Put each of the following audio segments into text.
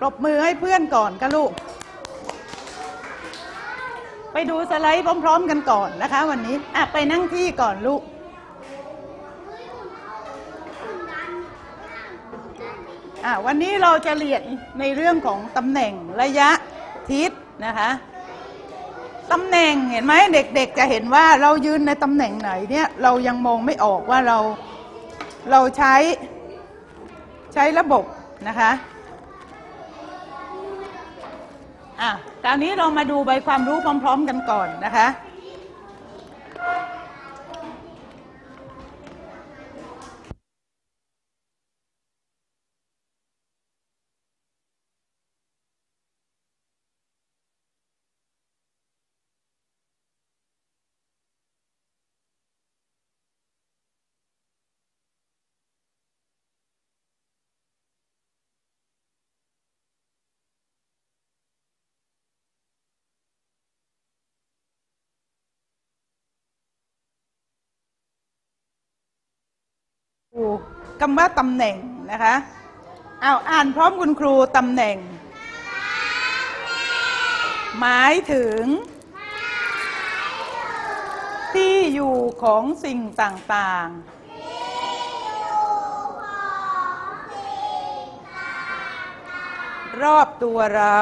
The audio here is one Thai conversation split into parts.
รบมือให้เพื่อนก่อนค่ะลูกไปดูสไลด์พร้อมๆกันก่อนนะคะวันนี้ไปนั่งที่ก่อนลูกวันนี้เราจะเรียนในเรื่องของตำแหน่งระยะทิศนะคะตำแหน่งเห็นไหมเด็กๆจะเห็นว่าเรายืนในตำแหน่งไหนเนี่ยเรายังมองไม่ออกว่าเราใช้ระบบนะคะคราวนี้เรามาดูใบความรู้พร้อมๆกันก่อนนะคะคำว่าตำแหน่งนะคะอ่านพร้อมคุณครูตำแหน่งหมายถึงที่อยู่ของสิ่งต่างๆรอบตัวเรา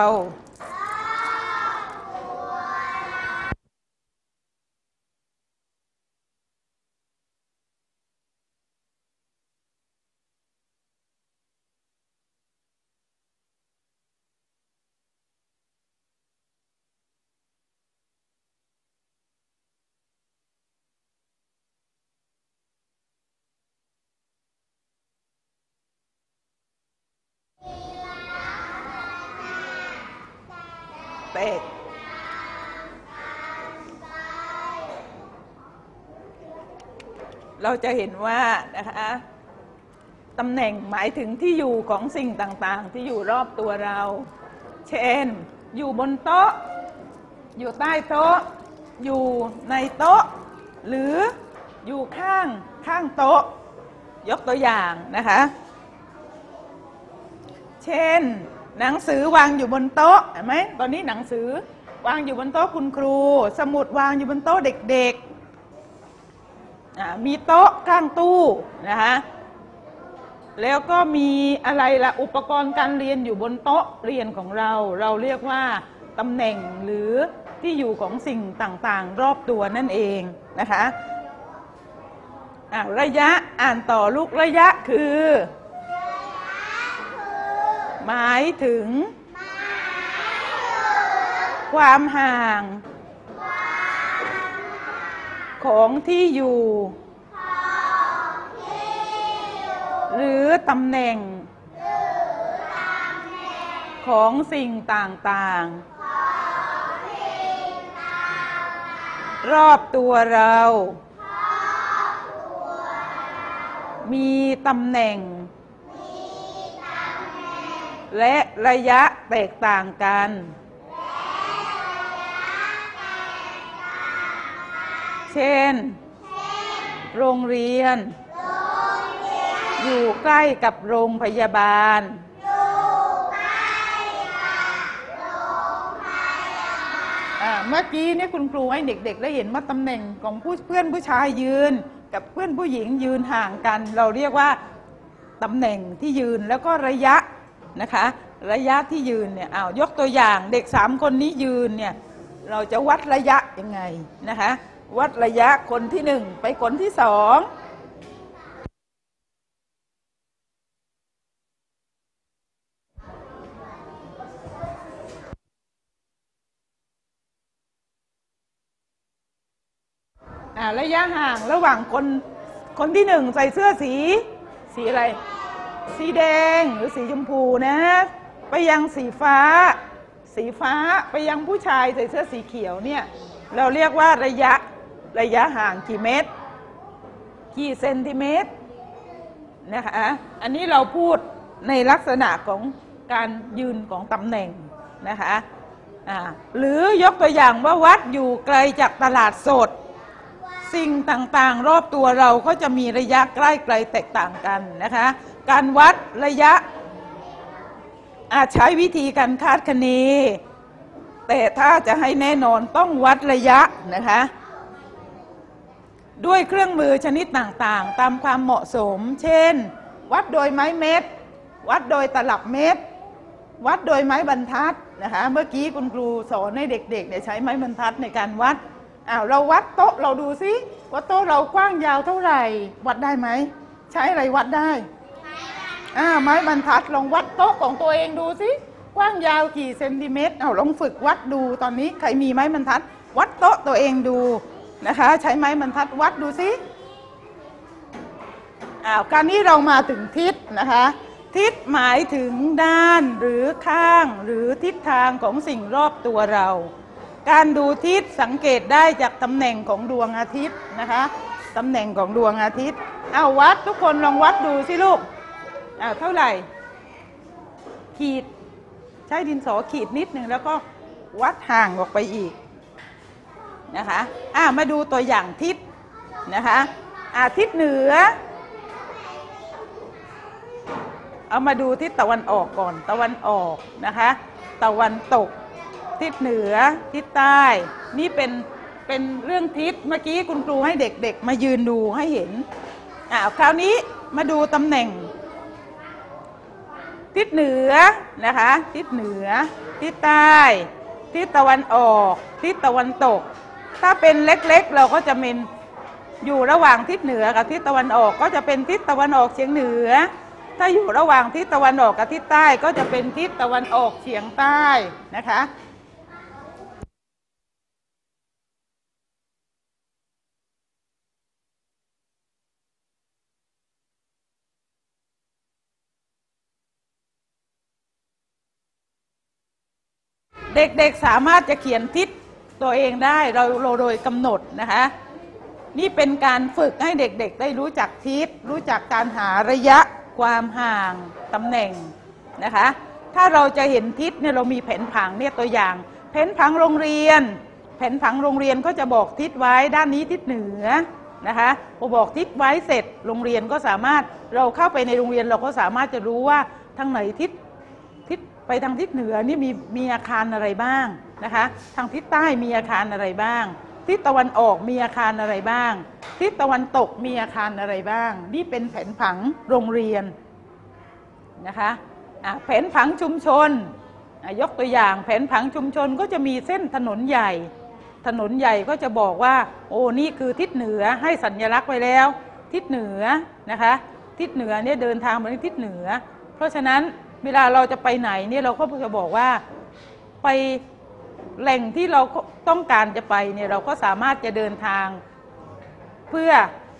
เราจะเห็นว่านะคะตำแหน่งหมายถึงที่อยู่ของสิ่งต่างๆที่อยู่รอบตัวเราเช่นอยู่บนโต๊ะอยู่ใต้โต๊ะอยู่ในโต๊ะหรืออยู่ข้างโต๊ะยกตัวอย่างนะคะเช่นหนังสือวางอยู่บนโต๊ะเห็นไหมตอนนี้หนังสือวางอยู่บนโต๊ะคุณครูสมุดวางอยู่บนโต๊ะเด็กๆมีโต๊ะข้างตู้นะคะแล้วก็มีอะไรล่ะอุปกรณ์การเรียนอยู่บนโต๊ะเรียนของเราเรียกว่าตำแหน่งหรือที่อยู่ของสิ่งต่างๆรอบตัวนั่นเองนะคะระยะอ่านต่อลูกระยะคือหมายถึงความห่างของที่อยู่หรือตำแหน่งของสิ่งต่างๆรอบตัวเรามีตำแหน่งและระยะแตกต่างกันเช่นโรงเรียนอยู่ใกล้กับโรงพยาบาลเมื่อกี้นี่คุณครูให้เด็กๆได้เห็นว่าตำแหน่งของเพื่อนผู้ชายยืนกับเพื่อนผู้หญิงยืนห่างกันเราเรียกว่าตำแหน่งที่ยืนแล้วก็ระยะนะคะระยะที่ยืนเนี่ยยกตัวอย่างเด็ก3คนนี้ยืนเนี่ยเราจะวัดระยะยังไงนะคะวัดระยะคนที่1ไปคนที่2ระยะห่างระหว่างคนที่1ใส่เสื้อสีอะไรสีแดงหรือสีชมพูนะไปยังสีฟ้าไปยังผู้ชายใส่เสื้อสีเขียวเนี่ยเราเรียกว่าระยะห่างกี่เมตรกี่เซนติเมตรนะคะอันนี้เราพูดในลักษณะของการยืนของตำแหน่งนะคะหรือยกตัวอย่างว่าวัดอยู่ไกลจากตลาดสดสิ่งต่างๆรอบตัวเราก็จะมีระยะใกล้ไกลแตกต่างกันนะคะการวัดระยะอาจใช้วิธีการคาดคะเนแต่ถ้าจะให้แน่นอนต้องวัดระยะนะคะด้วยเครื่องมือชนิดต่างๆตามความเหมาะสมเช่นวัดโดยไม้เม็ดวัดโดยตลับเม็ดวัดโดยไม้บรรทัดนะคะเมื่อกี้คุณครูสอนให้เด็กๆเนี่ยใช้ไม้บรรทัดในการวัดเราวัดโต๊ะเราดูซิว่าโต๊ะเรากว้างยาวเท่าไหร่วัดได้ไหมใช้อะไรวัดได้ไม้บรรทัดลองวัดโต๊ะของตัวเองดูซิกว้างยาวกี่เซนติเมตรลองฝึกวัดดูตอนนี้ใครมีไม้บรรทัดวัดโต๊ะตัวเองดูนะคะใช้ไม้บรรทัดวัดดูซิคราวนี้เรามาถึงทิศนะคะทิศหมายถึงด้านหรือข้างหรือทิศทางของสิ่งรอบตัวเราการดูทิศสังเกตได้จากตำแหน่งของดวงอาทิตย์นะคะตำแหน่งของดวงอาทิตย์วัดทุกคนลองวัดดูสิลูกเท่าไหร่ขีดใช้ดินสอขีดนิดหนึ่งแล้วก็วัดห่างออกไปอีกนะคะมาดูตัวอย่างทิศนะคะทิศเหนือเอามาดูทิศตะวันออกก่อนตะวันออกนะคะตะวันตกทิศเหนือทิศใต้นี่เป็นเรื่องทิศเมื่อกี้คุณครูให้เด็กๆมายืนดูให้เห็นคราวนี้มาดูตำแหน่งทิศเหนือนะคะทิศเหนือทิศใต้ทิศตะวันออกทิศตะวันตกถ้าเป็นเล็กๆเราก็จะเป็นอยู่ระหว่างทิศเหนือกับทิศตะวันออกก็จะเป็นทิศตะวันออกเฉียงเหนือถ้าอยู่ระหว่างทิศตะวันออกกับทิศใต้ก็จะเป็นทิศตะวันออกเฉียงใต้นะคะเด็กๆสามารถจะเขียนทิศตัวเองได้เราโดยกำหนดนะคะนี่เป็นการฝึกให้เด็กๆได้รู้จักทิศรู้จักการหาระยะความห่างตำแหน่งนะคะถ้าเราจะเห็นทิศเนี่ยเรามีแผนผังเนี่ยตัวอย่างแผนผังโรงเรียนแผนผังโรงเรียนก็จะบอกทิศไว้ด้านนี้ทิศเหนือนะคะพอบอกทิศไว้เสร็จโรงเรียนก็สามารถเราเข้าไปในโรงเรียนเราก็สามารถจะรู้ว่าทางไหนทิศไปทางทิศเหนือนี่มีอาคารอะไรบ้างนะคะทางทิศใต้มีอาคารอะไรบ้างทิศตะวันออกมีอาคารอะไรบ้างทิศตะวันตกมีอาคารอะไรบ้างนี่เป็นแผนผังโรงเรียนนะคะแผนผังชุมชนยกตัวอย่างแผนผังชุมชนก็จะมีเส้นถนนใหญ่ก็จะบอกว่าโอ้นี่คือทิศเหนือให้สัญลักษณ์ไว้แล้วทิศเหนือนะคะทิศเหนือเนี่ยเดินทางไปทิศเหนือเพราะฉะนั้นเวลาเราจะไปไหนเนี่ยเราก็จะบอกว่าไปแหล่งที่เราต้องการจะไปเนี่ยเราก็สามารถจะเดินทางเพื่อ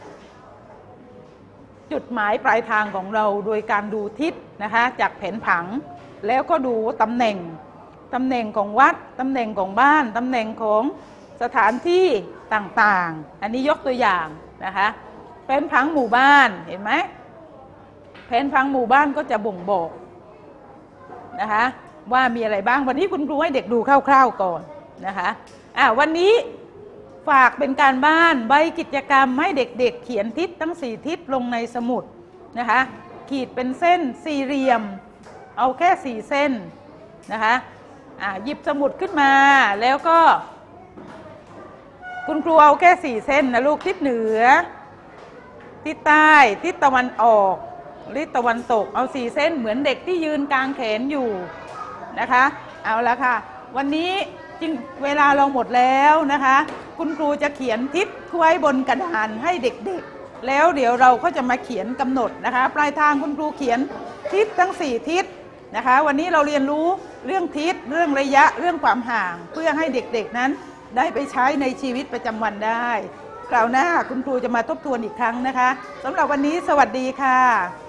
จุดหมายปลายทางของเราโดยการดูทิศนะคะจากแผนผังแล้วก็ดูตำแหน่งของวัดตำแหน่งของบ้านตำแหน่งของสถานที่ต่างๆอันนี้ยกตัวอย่างนะคะแผนผังหมู่บ้านเห็นไหมแผนผังหมู่บ้านก็จะบ่งบอกนะคะว่ามีอะไรบ้างวันนี้คุณครูให้เด็กดูคร่าวๆก่อนนะคะวันนี้ฝากเป็นการบ้านใบกิจกรรมให้เด็กๆเขียนทิศทั้ง4ทิศลงในสมุดนะคะขีดเป็นเส้นสี่เหลี่ยมเอาแค่4เส้นนะคะหยิบสมุดขึ้นมาแล้วก็คุณครูเอาแค่4เส้นนะลูกทิศเหนือทิศใต้ทิศตะวันออกทิศตะวันตกเอา4เส้นเหมือนเด็กที่ยืนกลางแขนอยู่นะคะเอาละค่ะวันนี้จริงเวลาเราหมดแล้วนะคะคุณครูจะเขียนทิศไว้บนกระดานให้เด็กๆแล้วเดี๋ยวเราก็จะมาเขียนกำหนดนะคะปลายทางคุณครูเขียนทิศทั้ง4ทิศนะคะวันนี้เราเรียนรู้เรื่องทิศเรื่องระยะเรื่องความห่างเพื่อให้เด็กๆนั้นได้ไปใช้ในชีวิตประจำวันได้คราวหน้าคุณครูจะมาทบทวนอีกครั้งนะคะสำหรับวันนี้สวัสดีค่ะ